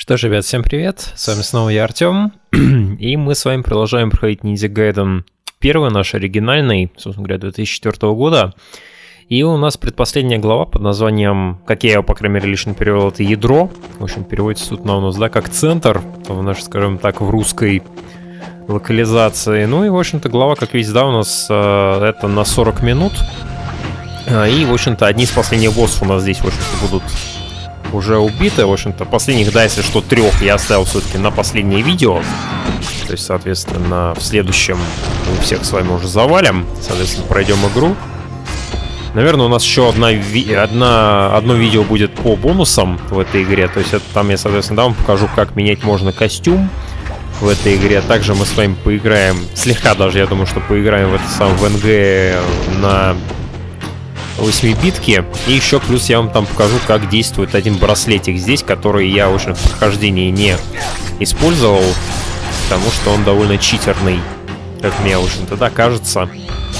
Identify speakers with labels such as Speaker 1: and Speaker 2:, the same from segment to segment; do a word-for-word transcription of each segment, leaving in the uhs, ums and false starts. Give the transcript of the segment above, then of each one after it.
Speaker 1: Что ж, ребят, всем привет, с вами снова я, Артем, и мы с вами продолжаем проходить Ninja Gaiden первый, наш оригинальный, собственно говоря, две тысячи четвёртого года, и у нас предпоследняя глава под названием, как я его, по крайней мере, лично перевел, это ядро, в общем, переводится тут на у нас, да, как центр, в нашей, скажем так, в русской локализации, ну и, в общем-то, глава, как видите, да, у нас э, это на сорок минут, и, в общем-то, одни из последних боссов у нас здесь, в общем-то, будут уже убиты. В общем-то, последних, да, если что, трех я оставил все-таки на последнее видео. То есть, соответственно, в следующем мы всех с вами уже завалим. Соответственно, пройдем игру. Наверное, у нас еще одна, ви одна, одно видео будет по бонусам в этой игре. То есть, это там я, соответственно, да, вам покажу, как менять можно костюм в этой игре. Также мы с вами поиграем, слегка даже, я думаю, что поиграем в это сам в эн джи на восьмибитки. И еще плюс я вам там покажу, как действует один браслетик здесь, который я, в общем, в прохождении не использовал, потому что он довольно читерный, как мне, в общем-то, да, кажется.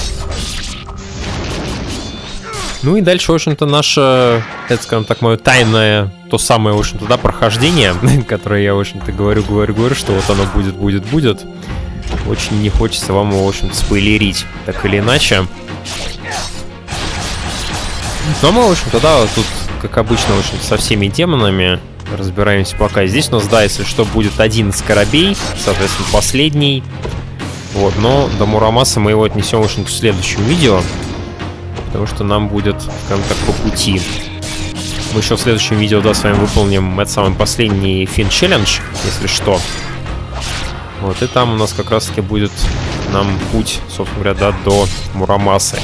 Speaker 1: Ну и дальше, в общем-то, наше, это, скажем так, мое тайное, то самое, в общем-то, да, прохождение, которое я, в общем-то, говорю, говорю, говорю, что вот оно будет, будет, будет. Очень не хочется вам его, в общем-то, спойлерить, так или иначе. Ну, а мы, в общем-то, да, тут, как обычно, в общем-то, со всеми демонами разбираемся пока. Здесь у нас, да, если что, будет один из корабей, соответственно, последний. Вот, но до Мурамаса мы его отнесем, в общем-то, в следующем видео, потому что нам будет, скажем так, по пути. Мы еще в следующем видео, да, с вами выполним этот самый последний Фин Челлендж, если что. Вот, и там у нас как раз-таки будет нам путь, собственно говоря, да, до Мурамасы.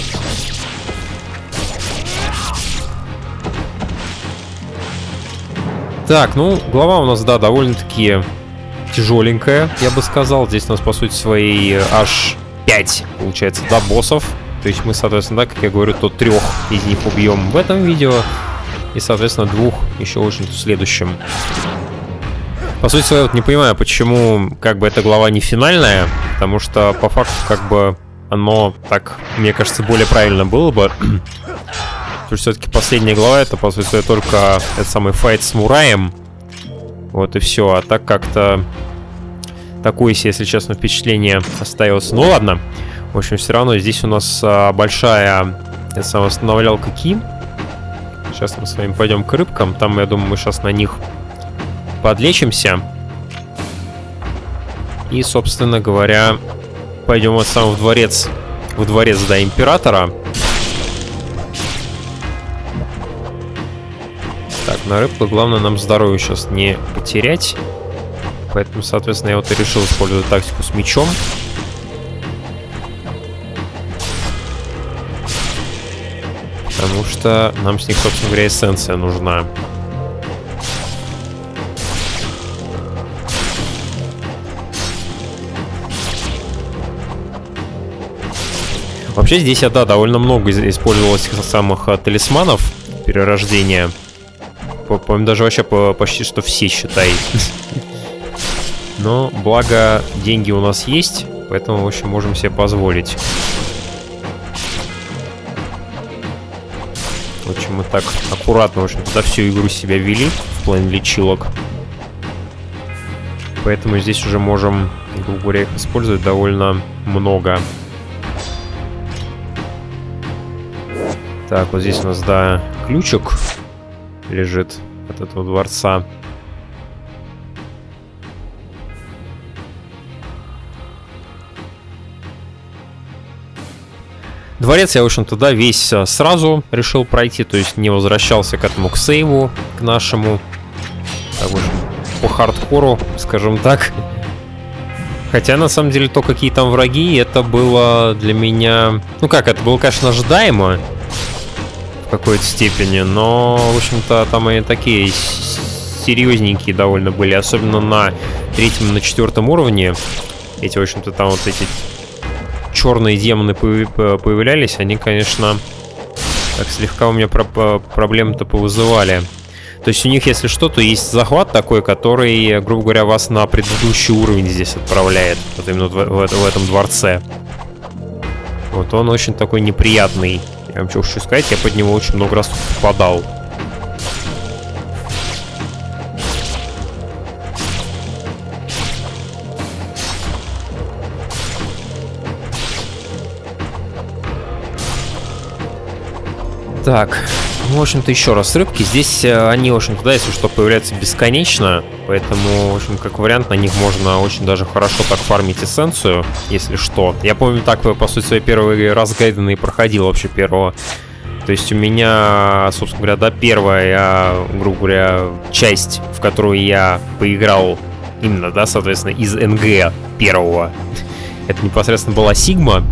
Speaker 1: Так, ну, глава у нас, да, довольно-таки тяжеленькая, я бы сказал. Здесь у нас, по сути, свои аж пять, получается, да, боссов. То есть мы, соответственно, да, как я говорю, то трех из них убьем в этом видео. И, соответственно, двух еще очень в следующем. По сути своей, вот не понимаю, почему, как бы, эта глава не финальная. Потому что, по факту, как бы, оно, так, мне кажется, более правильно было бы. Потому что все-таки последняя глава это, по сути, только этот самый файт с Мураем. Вот и все. А так как-то такое, если честно, впечатление остается. Ну ладно. В общем, все равно здесь у нас а, большая эта самая восстанавливалка Ки. Сейчас мы с вами пойдем к рыбкам. Там, я думаю, мы сейчас на них подлечимся. И, собственно говоря, пойдем вот сам в дворец. В дворец, да, императора. Так, на рыбку главное нам здоровье сейчас не потерять. Поэтому, соответственно, я вот и решил использовать тактику с мечом. Потому что нам с них, собственно говоря, эссенция нужна. Вообще здесь, да, довольно много использовалось самых талисманов перерождения. По-моему, даже вообще по почти что все, считай. Но, благо, деньги у нас есть, поэтому, в общем, можем себе позволить. В общем, мы так аккуратно, в общем, туда всю игру себя вели в плане лечилок. Поэтому здесь уже можем, грубо говоря, их использовать довольно много. Так, вот здесь у нас, да, ключик лежит от этого дворца. Дворец я, в общем-то, да, весь сразу решил пройти, то есть не возвращался к этому, к сейву, к нашему, так, в общем, по хардкору, скажем так. Хотя, на самом деле, то, какие там враги, это было для меня... Ну как, это было, конечно, ожидаемо в какой-то степени, но, в общем-то, там они такие серьезненькие довольно были, особенно на третьем и на четвертом уровне. Эти, в общем-то, там вот эти черные демоны появлялись, они, конечно, так слегка у меня про проблемы-то повызывали. То есть у них, если что, то есть захват такой, который, грубо говоря, вас на предыдущий уровень здесь отправляет. Вот именно в, в, в этом дворце. Вот он очень такой неприятный. Я вам что хочу сказать, я под него очень много раз попадал. Так, ну, в общем-то, еще раз рыбки. Здесь они, в общем-то, да, если что, появляются бесконечно. Поэтому, в общем, как вариант, на них можно очень даже хорошо так фармить эссенцию, если что. Я помню, так, по сути, свой первый раз гайденный проходил вообще первого. То есть у меня, собственно говоря, да, первая, грубо говоря, часть, в которую я поиграл именно, да, соответственно, из эн джи первого, это непосредственно была Сигма.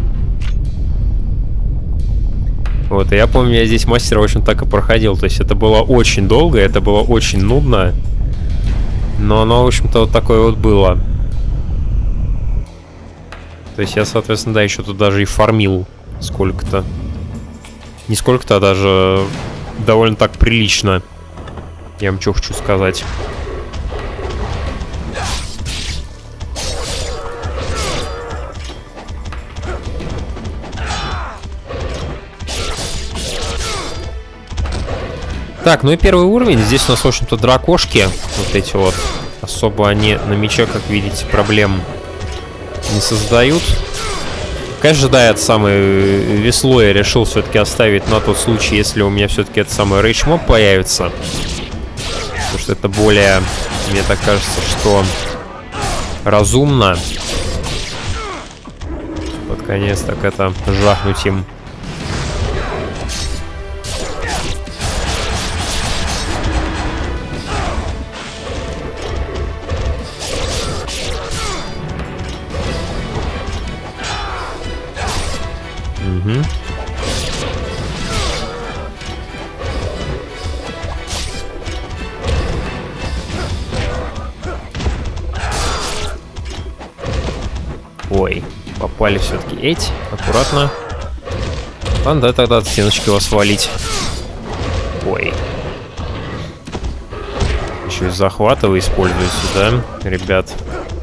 Speaker 1: Вот, и я помню, я здесь мастера, в общем, так и проходил. То есть это было очень долго, это было очень нудно. Но оно, в общем-то, вот такое вот было. То есть я, соответственно, да, еще тут даже и фармил сколько-то. Не сколько-то, а даже довольно так прилично. Я вам что хочу сказать. Так, ну и первый уровень. Здесь у нас, в общем-то, дракошки. Вот эти вот. Особо они на мече, как видите, проблем не создают. Конечно, да, это самое весло я решил все-таки оставить на тот случай, если у меня все-таки это самый рейдж моб появится. Потому что это более, мне так кажется, что разумно. Под конец так это жахнуть им. Угу. Ой, попали все-таки эти. Аккуратно. Ладно, да, тогда от стеночки его свалить. Ой. Еще и захваты вы используете, да, ребят?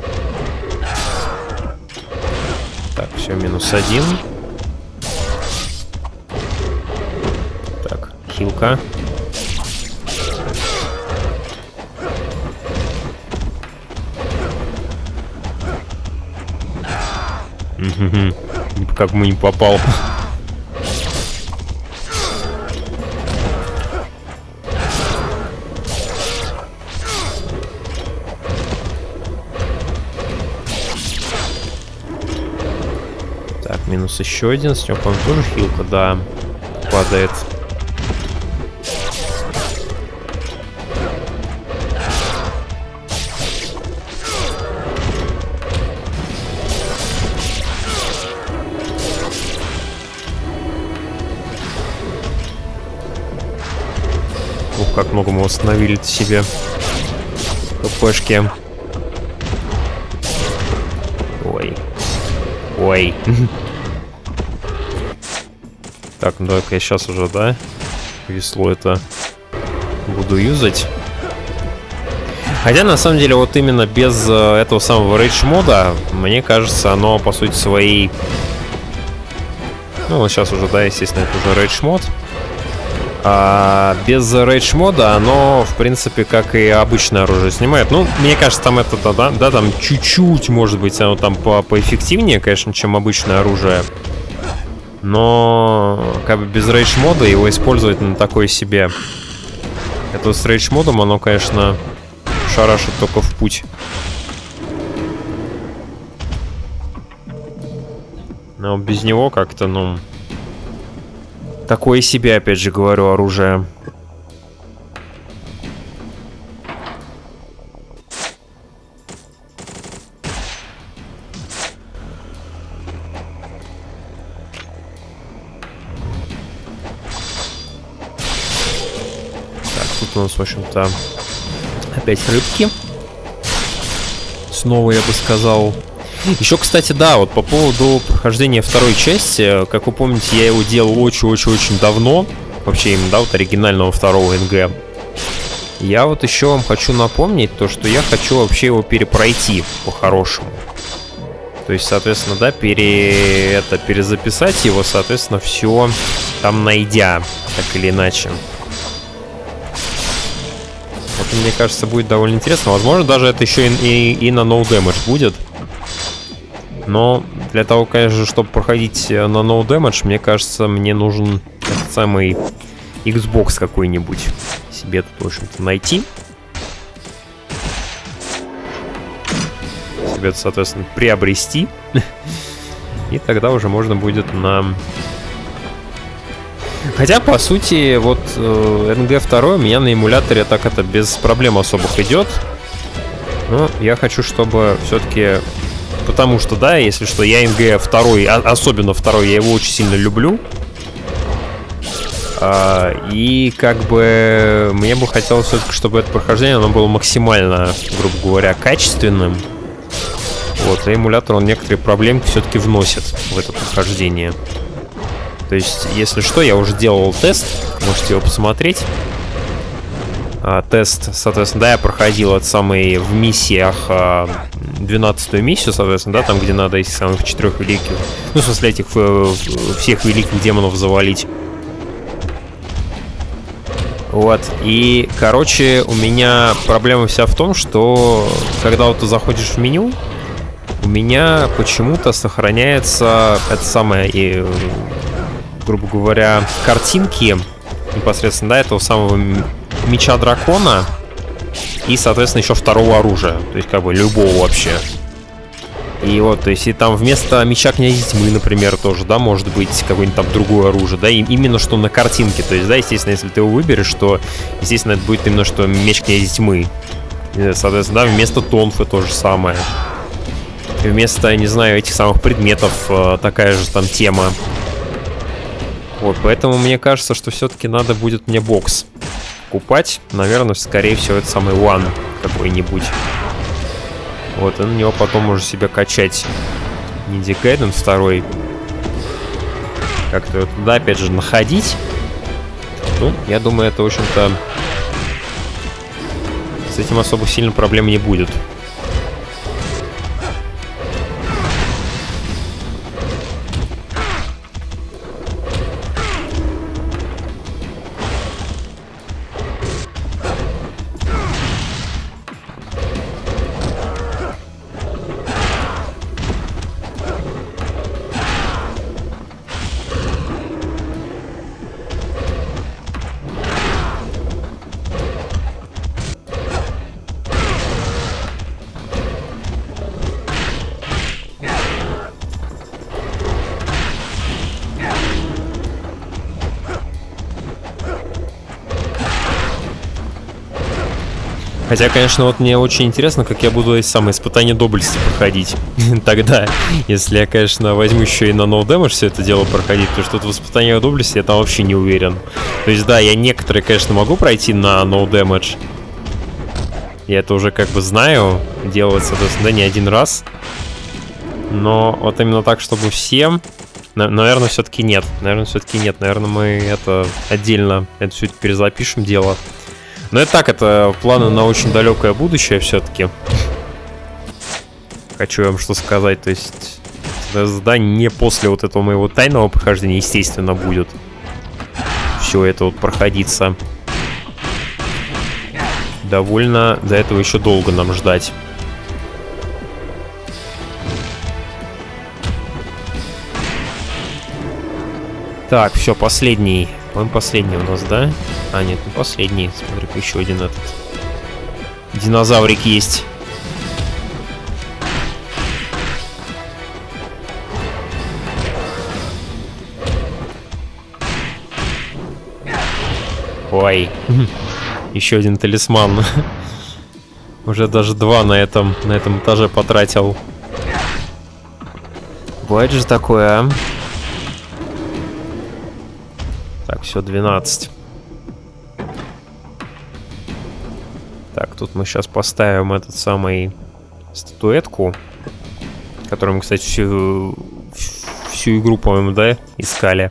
Speaker 1: Так, все, минус один. Так, хилка. Как мы не попал. Так, минус еще один. С него, по-моему, тоже хилка, да, падает. Ух, как много мы восстановили себе ППшки. Ой. Ой. Так, ну давай-ка я сейчас уже, да, весло это буду юзать. Хотя, на самом деле, вот именно без э, этого самого рейдж мода, мне кажется, оно, по сути, своей... Ну, вот сейчас уже, да, естественно, это уже рейдж мод. А без рейдж мода оно, в принципе, как и обычное оружие снимает. Ну, мне кажется, там это, да, да там чуть-чуть, может быть, оно там по поэффективнее, конечно, чем обычное оружие. Но, как бы, без рейдж мода его использовать на такой себе. Это с рейдж модом оно, конечно, шарашит только в путь. Но без него как-то, ну... Такое себе, опять же говорю, оружие. Так, тут у нас, в общем-то, опять рыбки. Снова, я бы сказал. Еще, кстати, да, вот по поводу прохождения второй части, как вы помните, я его делал очень-очень-очень давно, вообще именно, да, вот оригинального второго эн джи. Я вот еще вам хочу напомнить то, что я хочу вообще его перепройти по-хорошему. То есть, соответственно, да, пере... это, перезаписать его, соответственно, все там найдя, так или иначе. Это, мне кажется, будет довольно интересно. Возможно, даже это еще и, и, и на no damage будет. Но для того, конечно, чтобы проходить на no damage, мне кажется, мне нужен этот самый Xbox какой-нибудь себе тут, в общем-то, найти. Себе, соответственно, приобрести. И тогда уже можно будет на... Хотя, по сути, вот э, эн джи два у меня на эмуляторе так это без проблем особых идет. Но я хочу, чтобы все-таки... Потому что, да, если что, я эн джи два, а, особенно второй, я его очень сильно люблю. А, и как бы мне бы хотелось все-таки, чтобы это прохождение оно было максимально, грубо говоря, качественным. Вот, и эмулятор, он некоторые проблемки все-таки вносит в это прохождение. То есть, если что, я уже делал тест, можете его посмотреть. А, тест, соответственно, да, я проходил этот самый в миссиях а, двенадцатую миссию, соответственно, да, там, где надо этих самых четырех великих, ну, в смысле, этих всех великих демонов завалить. Вот, и, короче, у меня проблема вся в том, что когда вот ты заходишь в меню, у меня почему-то сохраняется это самое, и, грубо говоря, картинки непосредственно, да, этого самого меча дракона и, соответственно, еще второго оружия, то есть, как бы, любого вообще. И вот, то есть, и там вместо меча князя тьмы, например, тоже, да, может быть какое-нибудь там другое оружие, да, и именно что на картинке, то есть, да, естественно, если ты его выберешь, то, естественно, это будет именно что меч князя тьмы. И, соответственно, да, вместо тонфы то же самое. И вместо, не знаю, этих самых предметов э, такая же там тема. Вот, поэтому мне кажется, что все-таки надо будет мне бокс купать. Наверное, скорее всего, это самый One какой-нибудь. Вот, и на него потом уже себя качать Ninja Gaiden два. Как-то туда, опять же, находить. Ну, я думаю, это, в общем-то, с этим особо сильно проблем не будет. Хотя, конечно, вот мне очень интересно, как я буду эти самые испытания доблести проходить. Тогда, если я, конечно, возьму еще и на no damage все это дело проходить, потому что тут в испытаниях доблести я там вообще не уверен. То есть, да, я некоторые, конечно, могу пройти на no damage. Я это уже как бы знаю. Делать, соответственно, да, не один раз. Но вот именно так, чтобы всем... Наверное, все-таки нет. Наверное, все-таки нет. Наверное, мы это отдельно это все перезапишем дело. Но это так, это планы на очень далекое будущее все-таки. Хочу вам что сказать, то есть да, не после вот этого моего тайного прохождения, естественно, будет все это вот проходиться. Довольно до этого еще долго нам ждать. Так, все, последний. По-моему, последний у нас, да? А, нет, не последний. Смотри-ка, еще один этот динозаврик есть. Ой, еще один талисман. Уже даже два на этом, на этом этаже потратил. Бывает же такое, а? Так, все, двенадцать. Так, тут мы сейчас поставим этот самый статуэтку, которую мы, кстати, всю, всю игру, по-моему, да, искали.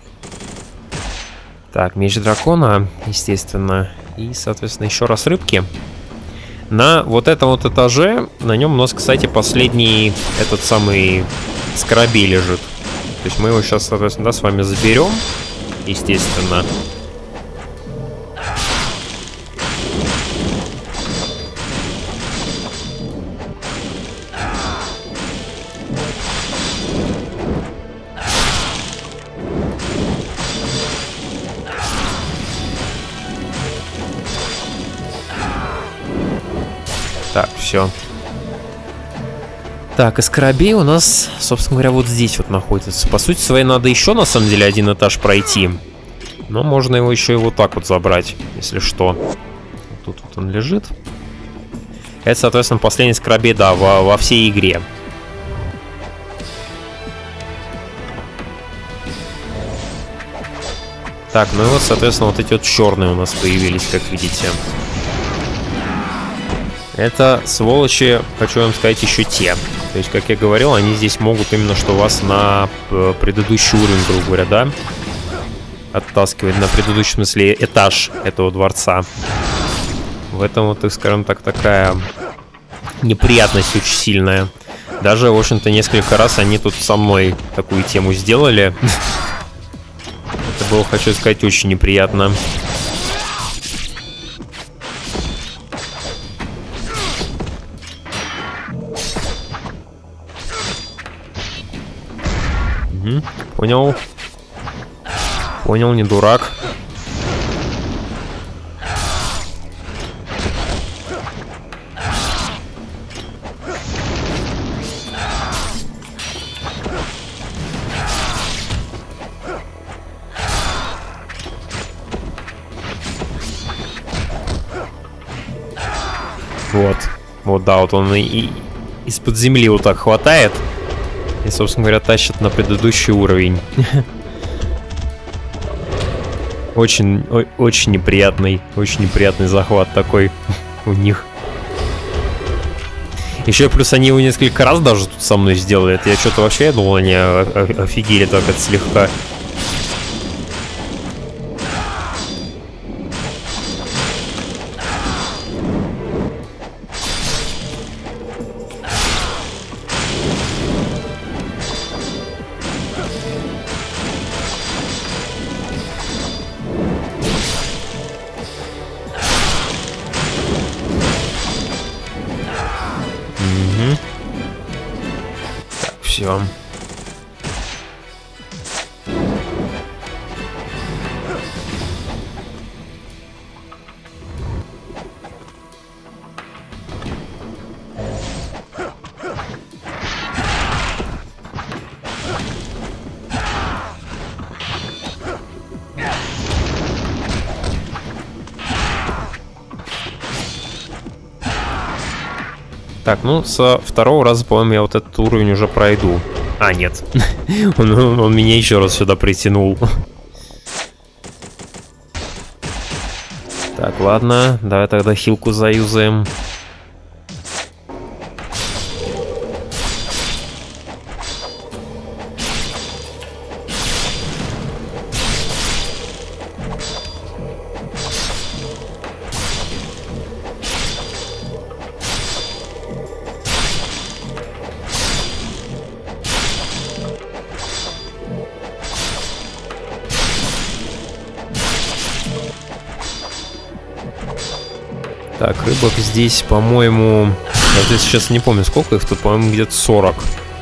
Speaker 1: Так, меч дракона, естественно. И, соответственно, еще раз рыбки. На вот этом вот этаже, на нем у нас, кстати, последний этот самый скоробей лежит. То есть мы его сейчас, соответственно, да, с вами заберем. Естественно. Так, все. Так, из корабей у нас, собственно говоря, вот здесь вот находится. По сути своей надо еще, на самом деле, один этаж пройти. Но можно его еще и вот так вот забрать, если что. Вот тут вот он лежит. Это, соответственно, последний из корабей, да, во, во всей игре. Так, ну и вот, соответственно, вот эти вот черные у нас появились, как видите. Это, сволочи, хочу вам сказать, еще те. То есть, как я говорил, они здесь могут именно что вас на предыдущий уровень, грубо говоря, да, оттаскивать, на предыдущий, в смысле, этаж этого дворца. В этом вот, скажем так, такая неприятность очень сильная. Даже, в общем-то, несколько раз они тут со мной такую тему сделали. Это было, хочу сказать, очень неприятно. Угу, понял. Понял, не дурак. Вот. Вот, да, вот он и, и из-под земли вот так хватает. И, собственно говоря, тащит на предыдущий уровень. Очень, о, очень неприятный, очень неприятный захват такой у них. Еще плюс они его несколько раз даже тут со мной сделали. Это я что-то вообще, я думал, они офигели так это слегка. Все. Так, ну, со второго раза, по-моему, я вот этот уровень уже пройду. А, нет. он, он, он меня еще раз сюда притянул. Так, ладно. Давай тогда хилку заюзаем. Так, рыбок здесь, по-моему... Я вот сейчас не помню, сколько их тут, по-моему, где-то сорок.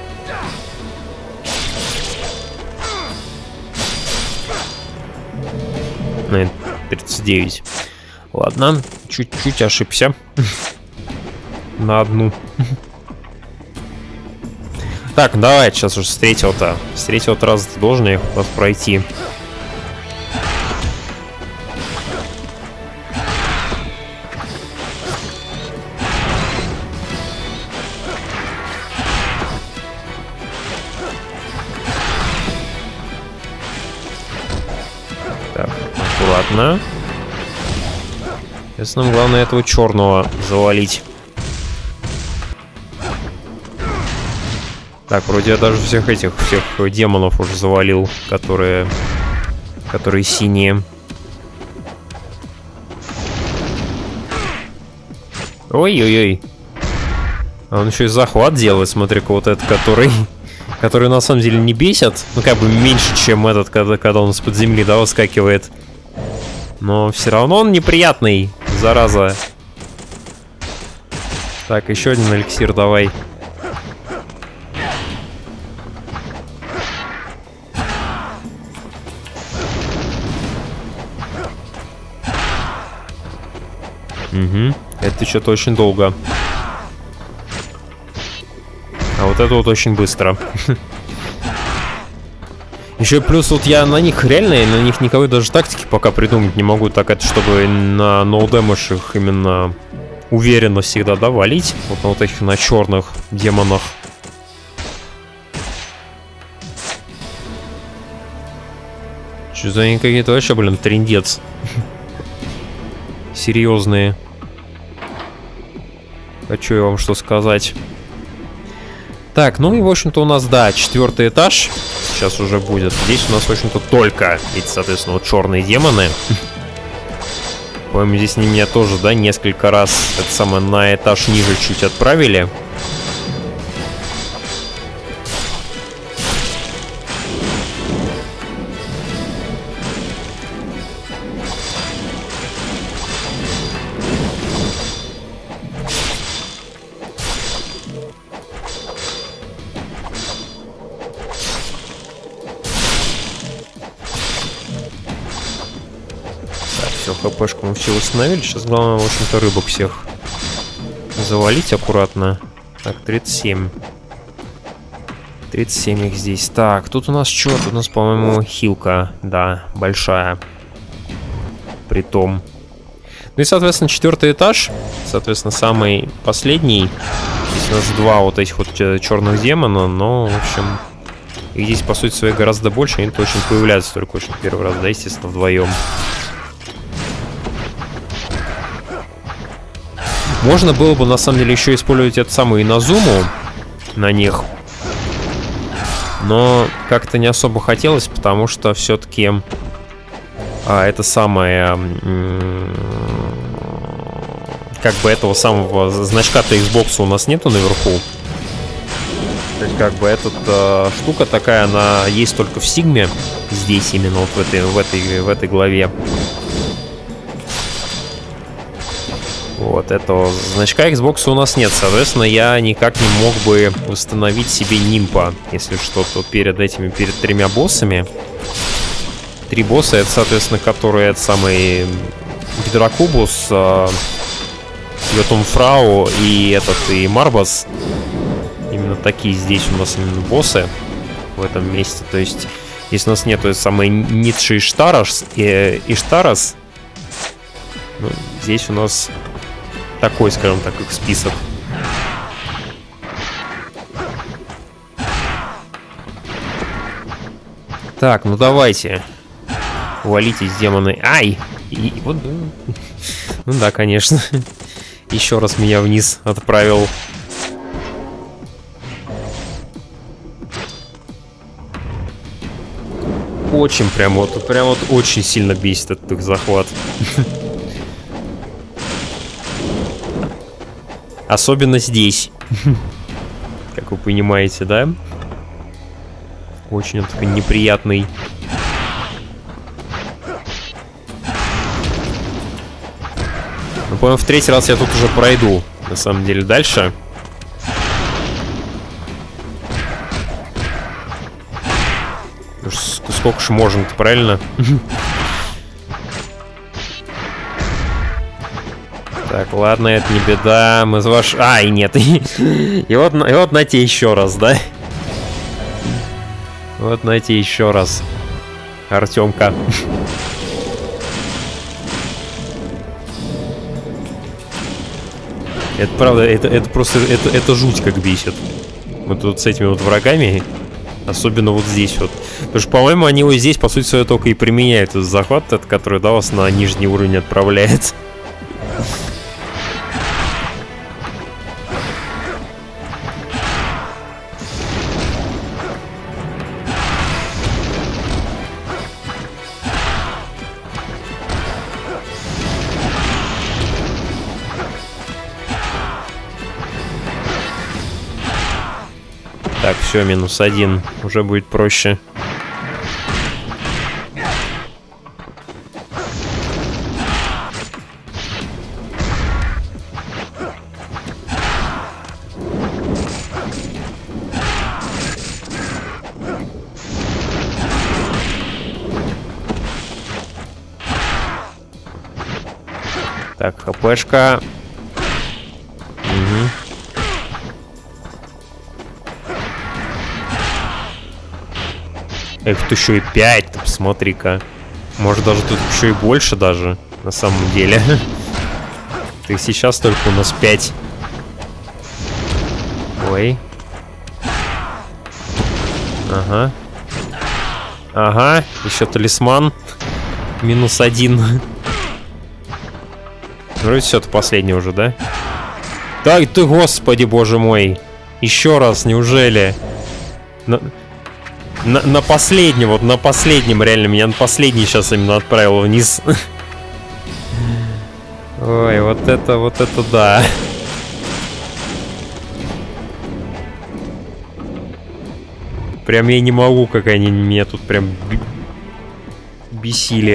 Speaker 1: Наверное, тридцать девять. Ладно, чуть-чуть ошибся. На одну. Так, давай, сейчас уже с третьего-то. С третьего-то раза ты должен их пройти. Так, аккуратно. Сейчас нам главное этого черного завалить. Так, вроде я даже всех этих, всех демонов уже завалил, которые, которые синие. Ой-ой-ой. А он еще и захват делает, смотри-ка, вот этот, который... Который на самом деле не бесит. Ну, как бы меньше, чем этот, когда, когда он из-под земли, да, выскакивает. Но все равно он неприятный, зараза. Так, еще один эликсир давай. Угу. Это что-то очень долго. вот это вот очень быстро. Еще плюс вот я на них реально, на них никакой даже тактики пока придумать не могу, так это чтобы на ноудэмэш их именно уверенно всегда, да, валить. Вот на вот этих, на черных демонах. Что-то они какие-то вообще, блин, трындец. Серьезные. Хочу я вам что сказать. Так, ну и, в общем-то, у нас, да, четвертый этаж сейчас уже будет. Здесь у нас, в общем-то, только эти, соответственно, вот черные демоны. По-моему, здесь они меня тоже, да, несколько раз это самое на этаж ниже чуть отправили. ХПшку мы все восстановили. Сейчас главное, в общем-то, рыбок всех завалить аккуратно. Так, тридцать семь. тридцать семь их здесь. Так, тут у нас что? Тут у нас, по-моему, хилка. Да, большая. Притом. Ну и, соответственно, четвертый этаж. Соответственно, самый последний. Здесь у нас два вот этих вот черных демона. Но, в общем, их здесь, по сути своей, гораздо больше. Они точно появляются только очень первый раз, да, естественно, вдвоем. Можно было бы, на самом деле, еще использовать эту самую Иназуму на них. Но как-то не особо хотелось, потому что все-таки а, это самое... Как бы этого самого значка-то Xbox у нас нету наверху. То есть как бы эта а, штука такая, она есть только в Сигме. Здесь именно вот в этой, в этой, в этой главе. Вот, этого значка Xbox у нас нет. Соответственно, я никак не мог бы установить себе нимпа, если что-то перед этими, перед тремя боссами. Три босса, это, соответственно, которые это самый Гидрокубус, э, Йотунфрау и этот, и Марбас. Именно такие здесь у нас именно боссы в этом месте. То есть, если у нас нету этой самой Ницши Иштарас, и Иштарас, ну, здесь у нас такой, скажем так, их список. Так, ну давайте. Валитесь, демоны. Ай! И, вот, ну да, конечно. Еще раз меня вниз отправил. Очень прям вот, прям вот очень сильно бесит этот их захват. Особенно здесь. Как вы понимаете, да? Очень он такой неприятный. Ну, по-моему, в третий раз я тут уже пройду. На самом деле, дальше. Сколько ж можно-то, правильно? Так, ладно, это не беда. Мы с ваш... Ай, нет. И вот, и вот на те еще раз, да? Вот на те еще раз. Артемка. Это правда, это, это просто, это, это жуть как бесит. Мы тут с этими вот врагами, особенно вот здесь вот. Потому что, по-моему, они вот здесь, по сути своей, только и применяют этот захват, этот, который, да, вас на нижний уровень отправляет. Так, все, минус один. Уже будет проще. Так, хпшка. Угу. Эх, тут еще и пять, посмотри-ка. Может, даже тут еще и больше даже, на самом деле. Ты сейчас только у нас пять. Ой. Ага. Ага, еще талисман. Минус один. Вроде все, это последний уже, да? Так ты, господи, боже мой. Еще раз, неужели? На, на, на последнем, вот на последнем, реально, меня на последний сейчас именно отправил вниз. Ой, вот это, вот это да. Прям я не могу, как они меня тут прям бесили.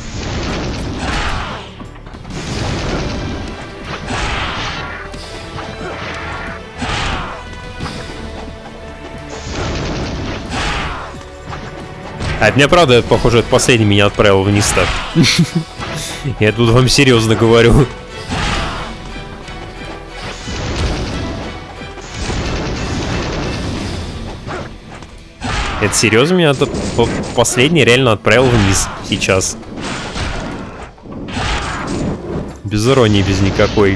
Speaker 1: А от меня, правда, это, похоже, это последний меня отправил вниз-то. Я тут вам серьезно говорю. Это серьезно меня это последний реально отправил вниз сейчас. Без иронии, без никакой.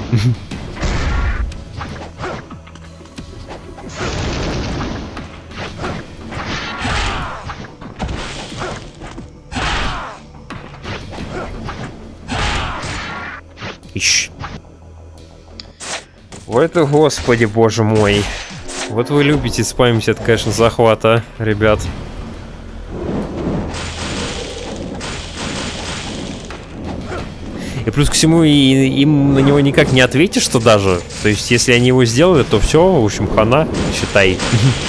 Speaker 1: Ищ. Ой, это, господи, боже мой. Вот вы любите спамить, это, конечно, захвата, ребят. И плюс ко всему, и, им на него никак не ответишь-то даже. То есть, если они его сделали, то все, в общем, хана, считай.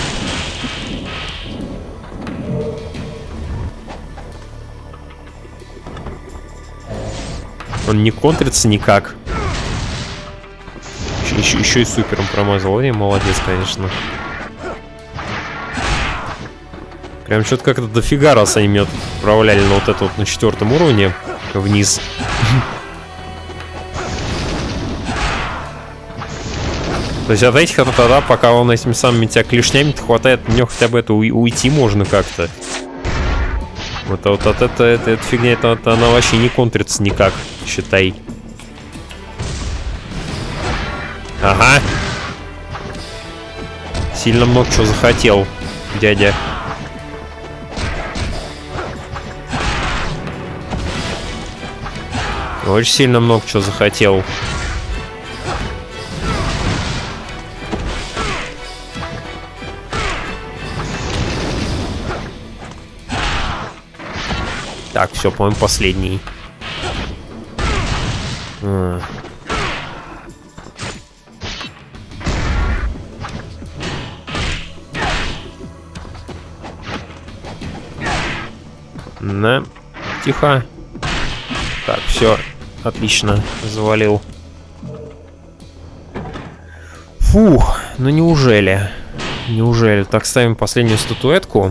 Speaker 1: Он не контрится никак. Еще, еще и супером промазал. Ой, молодец, конечно. Прям что-то как-то дофига раз они меня тут отправляли на вот это вот на четвертом уровне вниз. То есть от этих тогда, пока он этими самыми тебя клешнями-то хватает, мне хотя бы это уйти можно как-то. Вот, а вот от это, это, эта фигня, это, это она вообще не контрится никак, считай. Ага. Сильно много чего захотел, дядя. Очень сильно много чего захотел. Так, все, по-моему, последний. А. На, тихо. Так, все, отлично, завалил. Фух, ну неужели? Неужели? Так, ставим последнюю статуэтку.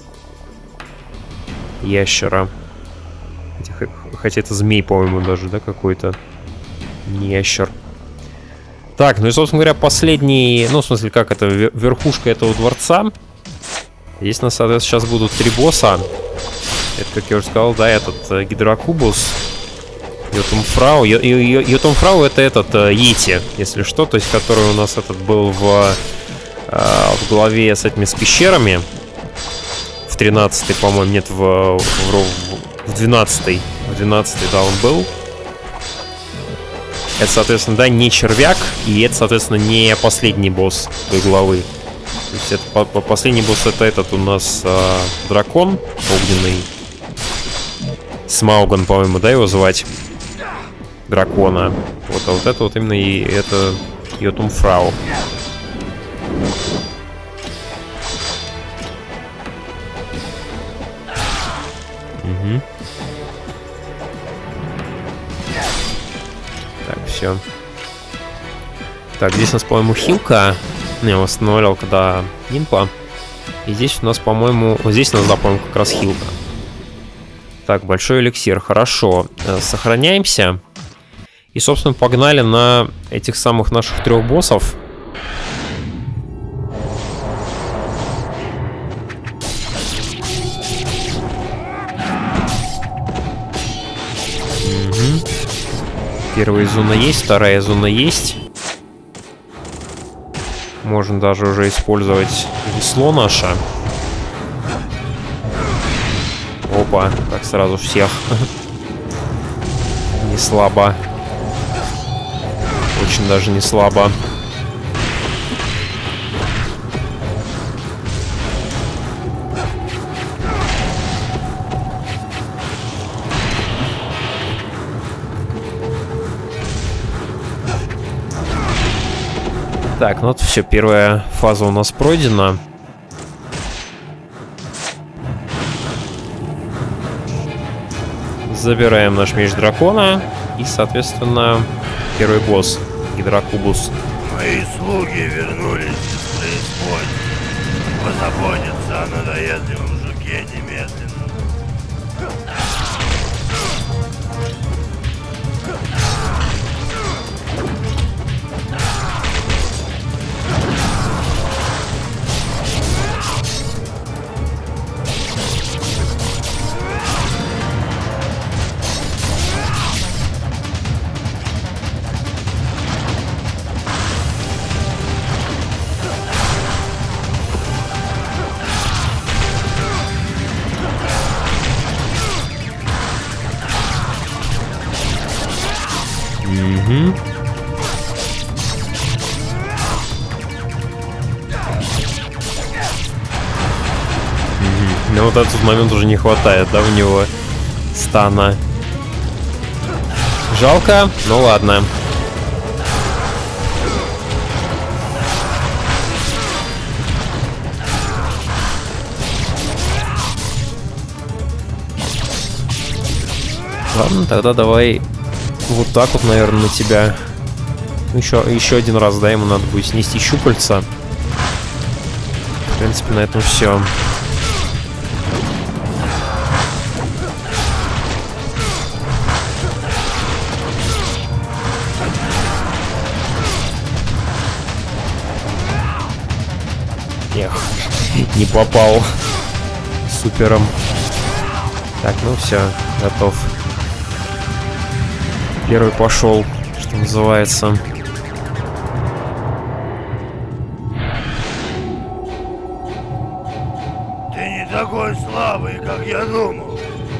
Speaker 1: Ящера. Хотя, хотя это змей, по-моему, даже, да, какой-то. Не ящер. Так, ну и, собственно говоря, последний... Ну, в смысле, как это, верхушка этого дворца. Здесь, у нас, соответственно, сейчас будут три босса. Это, как я уже сказал, да, этот э, Гидрокубус. Йотунфрау. Йотунфрау это этот э, Йети, если что. То есть, который у нас этот был в, э, в главе с этими с пещерами. В тринадцатой, по-моему, нет, в, в, в двенадцатой. В двенадцатой, да, он был. Это, соответственно, да, не червяк. И это, соответственно, не последний босс той главы. То есть это, по, по, последний босс это этот у нас э, дракон огненный. Смауган, по-моему, да, его звать? Дракона. Вот, а вот это вот именно и это Йотунфрау. Угу. Так, все. Так, здесь у нас, по-моему, хилка. Я восстанавливал, когда импа. И здесь у нас, по-моему... Вот здесь у нас, да, по-моему, как раз хилка. Так, большой эликсир. Хорошо. Сохраняемся. И, собственно, погнали на этих самых наших трех боссов. Первая зона есть, вторая зона есть. Можно даже уже использовать весло наше. Опа, так сразу всех. Не слабо. Очень даже не слабо. Так, ну вот все, первая фаза у нас пройдена. Забираем наш меч дракона. И, соответственно, первый босс, Гидрокубус.
Speaker 2: Мои слуги вернулись из преисподней. Позаботиться о надоедливом жуке немедленно.
Speaker 1: Угу. Но вот этот момент уже не хватает, да, в него стана. Жалко, ну ладно. Ладно, тогда давай вот так вот, наверное, на тебя. Еще, еще один раз, да, ему надо будет снести щупальца. В принципе, на этом все. Эх, не попал супером. Так, ну все, готов. Первый пошел, что называется.
Speaker 2: Ты не такой слабый, как я думал.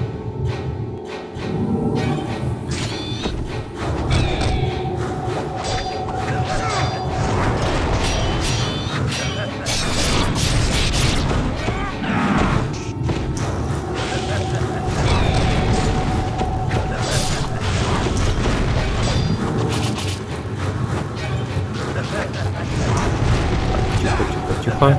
Speaker 1: Тихо.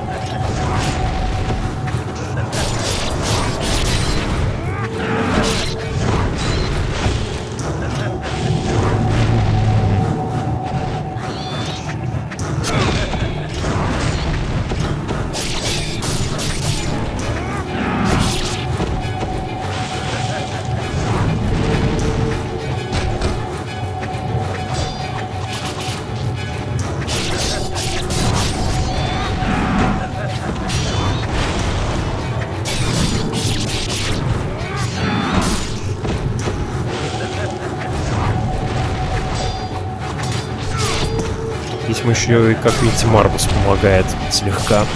Speaker 1: Здесь мы еще, и, как видите, Марбус помогает слегка.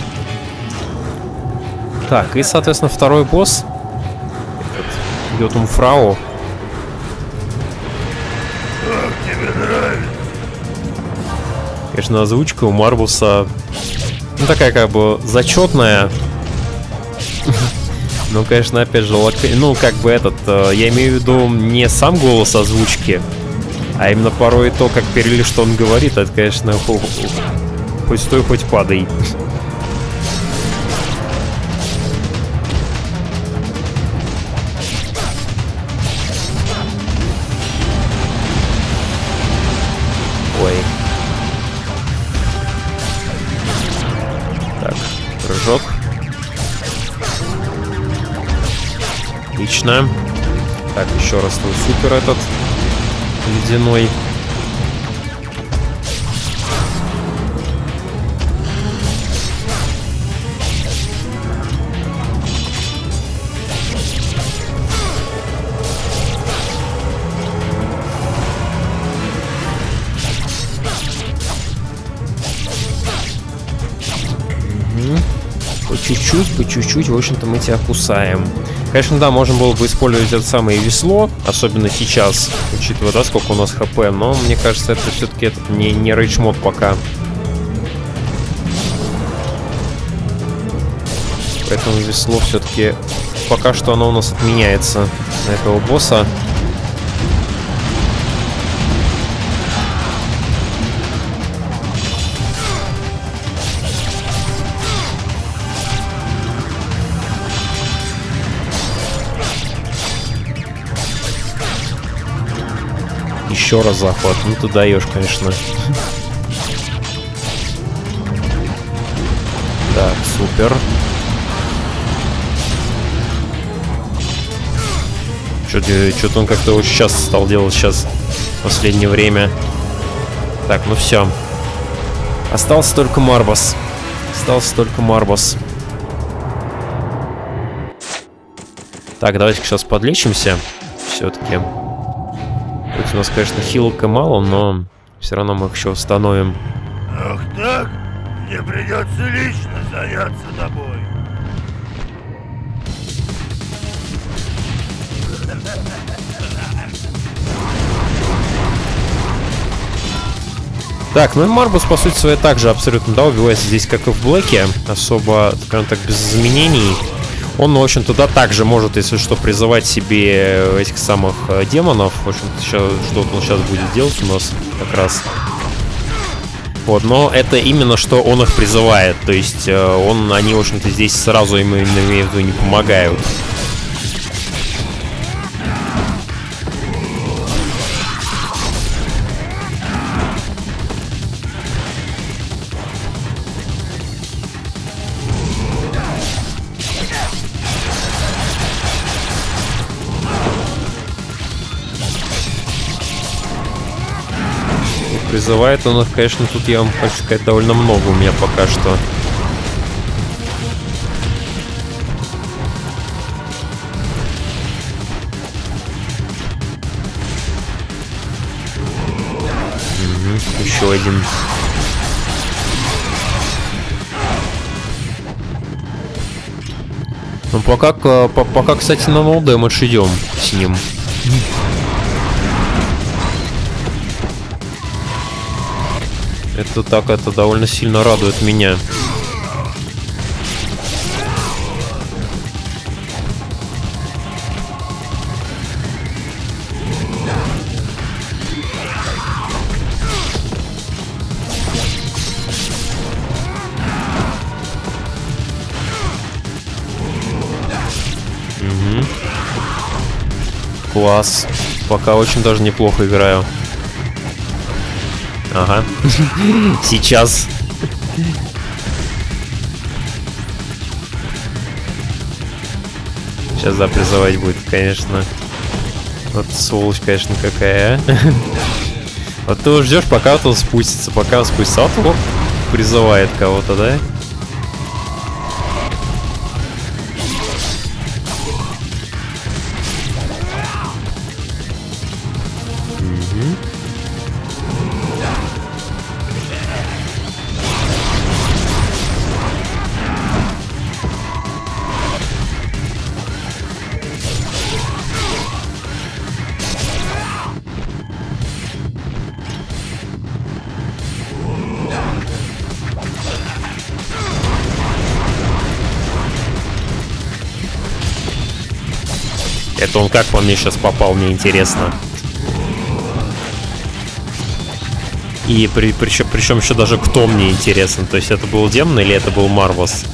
Speaker 1: Так, и, соответственно, второй босс. Идет Умфрау.
Speaker 2: Как тебе нравится?
Speaker 1: Конечно, озвучка у Марбуса, ну, такая как бы зачетная. Ну, конечно, опять же, лока... ну, как бы этот, я имею в виду не сам голос озвучки, а именно порой то, как перели, что он говорит, это, конечно, хоть стой, хоть падай. Ой. Так, прыжок. Отлично. Так, еще раз твой супер этот ледяной. чуть-чуть, по чуть-чуть, в общем-то, мы тебя кусаем. Конечно, да, можно было бы использовать это самое весло, особенно сейчас, учитывая, да, сколько у нас хп, но мне кажется, это все-таки этот не, не рейдж-мод пока. Поэтому весло все-таки пока что оно у нас отменяется на этого босса. Еще раз захват. Ну ты даешь, конечно. Так, супер. Что-то он как-то очень часто стал делать сейчас в последнее время. Так, ну все. Остался только Марбос. Остался только Марбос. Так, давайте сейчас подлечимся. Все-таки. Хоть у нас, конечно, хилка мало, но все равно мы их еще восстановим.
Speaker 2: Ах так? Мне придется лично заняться тобой.
Speaker 1: Так, ну и Марбос, по сути своей, также абсолютно, да, убивается здесь, как и в Блэке. Особо, скажем так, без изменений. Он, в общем-то, да, также может, если что, призывать себе этих самых э, демонов. В общем-то, сейчас, что он сейчас будет делать у нас как раз. Вот, но это именно что он их призывает. То есть, э, он, они, в общем-то, здесь сразу ему, имею в виду, не помогают. Призывает он их, конечно, тут, я вам хочу сказать, довольно много у меня пока что. Угу, еще один. Ну, пока, пока, кстати, на ноу дэмэдж идем с ним. Это так, это довольно сильно радует меня. Угу. Класс. Пока очень даже неплохо играю. Ага. Сейчас. Сейчас, да, призывать будет, конечно. Вот сволочь, конечно, какая, а. Вот ты ждешь, пока вот он спустится, пока он спустится, а вот призывает кого-то, да? Это он как по мне сейчас попал, мне интересно. И при, причем, причем еще даже кто мне интересен. То есть это был демон или это был Марбос?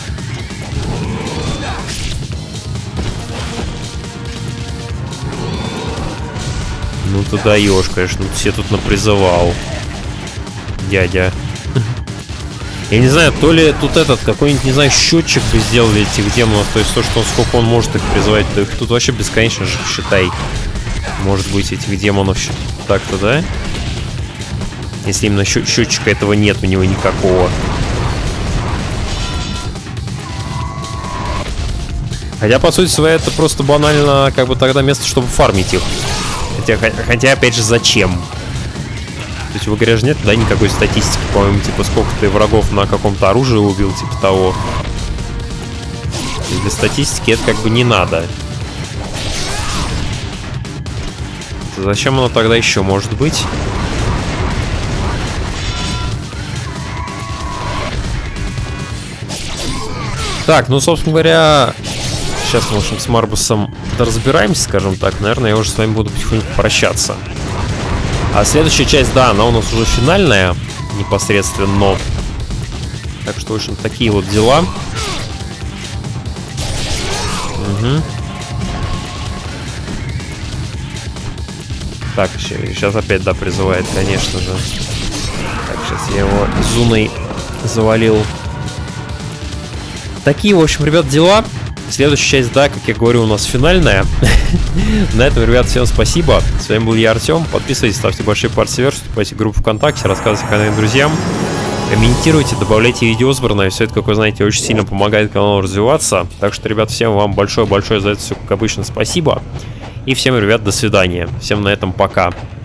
Speaker 1: Ну ты даешь, конечно, все тут напризывал. Дядя. Я не знаю, то ли тут этот, какой-нибудь, не знаю, счетчик бы сделали этих демонов. То есть то, что он, сколько он может их призывать. То их тут вообще бесконечно же, считай. Может быть, этих демонов так-то, да? Если именно счетчика этого нет у него никакого. Хотя, по сути своей, это просто банально, как бы, тогда место, чтобы фармить их. Хотя, хотя опять же, зачем? То есть в игре же нет, да, никакой статистики, по-моему, типа, сколько ты врагов на каком-то оружии убил, типа того. И для статистики это как бы не надо. Зачем оно тогда еще может быть? Так, ну, собственно говоря, сейчас мы, в общем, с Марбусом разбираемся, скажем так. Наверное, я уже с вами буду потихоньку прощаться. А следующая часть, да, она у нас уже финальная, непосредственно. Так что, в общем, такие вот дела. Угу. Так, сейчас опять, да, призывает, конечно же. Так, сейчас я его зуной завалил. Такие, в общем, ребят, дела. Следующая часть, да, как я говорю, у нас финальная. На этом, ребят, всем спасибо. С вами был я, Артем. Подписывайтесь, ставьте большие пальцы вверх, вступайте в группу ВКонтакте, рассказывайте о канале друзьям. Комментируйте, добавляйте видео сборное. Все это, как вы знаете, очень сильно помогает каналу развиваться. Так что, ребят, всем вам большое-большое за это все, как обычно, спасибо. И всем, ребят, до свидания. Всем на этом пока.